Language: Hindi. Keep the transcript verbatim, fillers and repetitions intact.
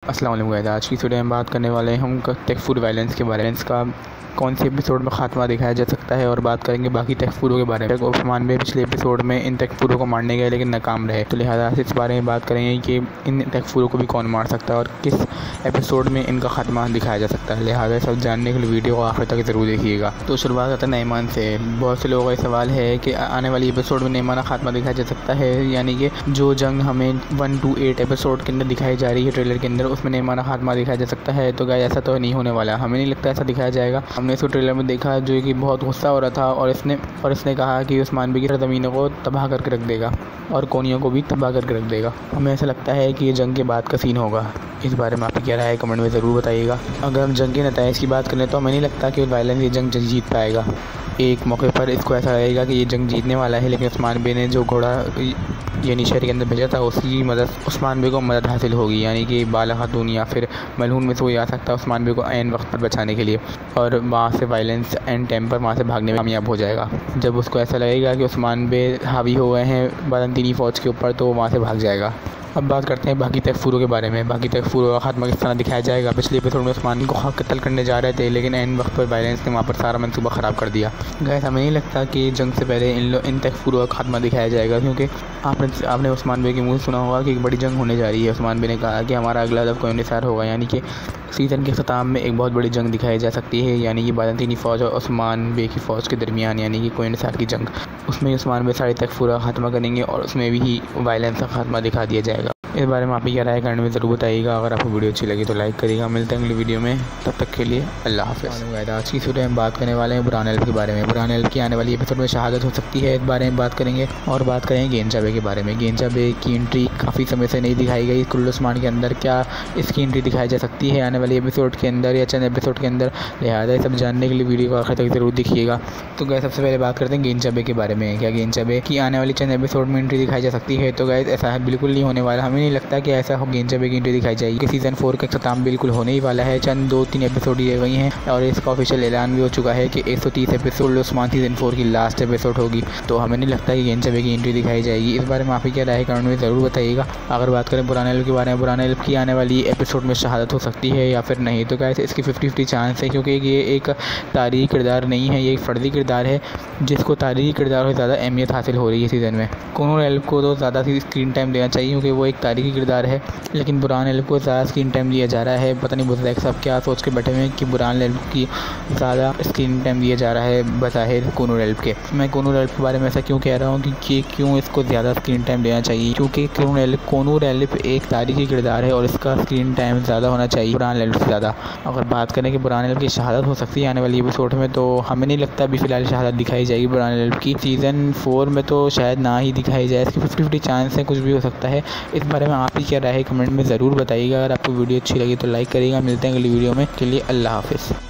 अस्सलाम वालेकुम गाइस, आज की वीडियो में बात करने वाले हैं हम टेकफुर वायलेंस के बारे में। इसका कौन से एपिसोड में खात्मा दिखाया जा सकता है और बात करेंगे बाकी टेकफुरों के बारे में। उस्मान भी पिछले एपिसोड में इन टेकफुरों को मारने गए लेकिन नाकाम रहे, तो लिहाजा से इस बारे में बात करेंगे कि इन टेकफुरों को भी कौन मार सकता है और किस एपिसोड में इनका खात्मा दिखाया जा सकता है। लिहाजा सब जानने के लिए वीडियो को आखिर तक ज़रूर देखिएगा। तो शुरुआत करते हैं नईमान से। बहुत से लोगों का सवाल है कि आने वाली एपिसोड में नईमान का खात्मा दिखाया जा सकता है, यानी कि जो जंग हमें वन टू एट एपिसोड के अंदर दिखाई जा रही है ट्रेलर के अंदर, उसमें नईमान का खात्मा दिखाया जा सकता है। तो गाइस ऐसा तो नहीं होने वाला, हमें नहीं लगता ऐसा दिखाया जाएगा। हमने इसको ट्रेलर में देखा जो कि बहुत गुस्सा हो रहा था और इसने और इसने कहा कि उस्मान भी की ज़मीनों को तबाह करके रख देगा और कोनियों को भी तबाह करके रख देगा। हमें ऐसा लगता है कि ये जंग के बाद का सीन होगा। इस बारे में आपकी क्या राय है कमेंट में ज़रूर बताइएगा। अगर हम जंग के नताइज की बात करें तो हमें नहीं लगता कि वायलेंस ये जंग जीत पाएगा। एक मौके पर इसको ऐसा लगेगा कि ये जंग जीतने वाला है, लेकिन उस्मान बे ने जो घोड़ा यानी शहर के अंदर भेजा था उसकी मदद उस्मान बे को मदद हासिल होगी, यानी कि बाला खातून या फिर मलहून में से कोई आ सकता है उस्मान बे को ऐन वक्त पर बचाने के लिए, और वहाँ से वायलेंस एंड टाइम पर वहाँ से भागने में कामयाब हो जाएगा। जब उसको ऐसा लगेगा कि उस्मान बे हावी हो गए हैं बारंतीनी फ़ौज के ऊपर, तो वो वहाँ से भाग जाएगा। अब बात करते हैं बाकी टेकफुरों के बारे में। बाकी टेकफुरों का खात्मा किस तरह दिखाया जाएगा। पिछले एपिसोड में उस्मान को कत्ल करने जा रहे थे, लेकिन एंड वक्त पर वायलेंस ने वहाँ पर सारा मंसूबा ख़राब कर दिया। गाइस हमें नहीं लगता कि जंग से पहले इन लो इन टेकफुरों का खात्मा दिखाया जाएगा, क्योंकि आपने आपने उस्मान बे के मुँह सुना होगा कि एक बड़ी जंग होने जा रही है। उस्मान बे ने कहा कि हमारा अगला हदफ कोयनिसार होगा, यानी कि सीज़न के ख़त्म में एक बहुत बड़ी जंग दिखाई जा सकती है, यानी कि बारंतीनी फ़ौज और उस्मान बे की फ़ौज के दरमियान, यानी कि कोयनिसार की जंग। उसमें उस्मान बे सारे टेकफुरों का खात्मा करेंगे और उसमें भी वायलेंस का खात्मा दिखा दिया जाएगा। इस बारे में आप ही क्या राय करने में ज़रूर बताइएगा। अगर आपको वीडियो अच्छी लगी तो लाइक करिएगा। मिलते हैं अगली वीडियो में, तब तक के लिए अल्लाह हाफ़िज़। आज की वीडियो में बात करने वाले हैं बुरहान अल्ब के बारे में। बुरहान अल्ब की आने वाली एपिसोड में शहादत हो सकती है, इस बारे में बात करेंगे। और बात करेंगे गेंजा बे के बारे में। गेंजा बे की एंट्री काफ़ी समय से नहीं दिखाई गई कुल्लू उस्मान के अंदर, क्या इसकी एंट्री दिखाई जा सकती है आने वाली एपिसोड के अंदर या चंद एपिसोड के अंदर। लिहाजा सब जानने के लिए वीडियो को आखिर तक ज़रूर देखिएगा। तो गाइस सबसे पहले बात करते हैं गेंजा बे के बारे में। क्या गेंजा बे की आने वाली चंद एपिसोड में एंट्री दिखाई जा सकती है? तो गाइस ऐसा है बिल्कुल नहीं होने वाला। हमें नहीं लगता कि ऐसा गेंजा बे की एंट्री दिखाई जाएगी। सीज़न फोर का अख्ताम बिल्कुल होने ही वाला है। चंद दो तीन एपिसोड ही रह गई हैं और इसका ऑफिशियल ऐलान भी हो चुका है कि एक सौ तीस एपिसोड उस्मान सीज़न फोर की लास्ट एपिसोड होगी। तो हमें नहीं लगता कि गेंजा बे की एंट्री दिखाई जाएगी। इस बारे में आप ही क्या राय कमेंट में ज़रूर बताइएगा। अगर बात करें बुरहान अल्ब के बारे में, बुरहान अल्ब की आने वाली एपिसोड में शहादत हो सकती है या फिर नहीं, तो गाइस इसकी फिफ्टी फिफ्टी चांस है, क्योंकि ये एक तारीखी किरदार नहीं है, ये एक फ़र्दी किरदार है जिसको तारीखी किरदार से ज़्यादा अहमियत हासिल हो रही है सीज़न में। कुनूर अल्ब को तो ज़्यादा सी स्क्रीन टाइम देना चाहिए क्योंकि वो एक तारीखी किरदार है, लेकिन बुरहान अल्ब को ज़्यादा स्क्रीन टाइम दिया जा रहा है। पता नहीं बुज़दैक साहब क्या सोच के बैठे हुए हैं कि बुरहान अल्ब की ज़्यादा स्क्रीन टाइम दिया जा रहा है बज़ाहिर कुनूर अल्ब के। मैं कुनूर अल्ब के बारे में ऐसा क्यों कह रहा हूँ कि क्यों इसको ज़्यादा स्क्रीन टाइम देना चाहिए, क्योंकि कुनूर अल्ब कुनूर अल्ब एक तारीखी किरदार है और इसका स्क्रीन टाइम ज़्यादा होना चाहिए बुरहान अल्ब से ज़्यादा। अगर बात करें कि बुरहान अल्ब की शहादत हो सकती है आने वाली एपिसोड में, तो हमें नहीं लगता अभी फ़िलहाल शहादत दिखाई जाएगी बुरहान अल्ब की। सीज़न फोर में तो शायद ना ही दिखाई जाए, इसकी फिफ्टी फिफ्टी चांस है, कुछ भी हो सकता है। इस बारे में आप ही क्या राय है कमेंट में ज़रूर बताइएगा। अगर आपको वीडियो अच्छी लगी तो लाइक करिएगा। मिलते हैं अगली वीडियो में, के लिए अल्लाह हाफ़िज़।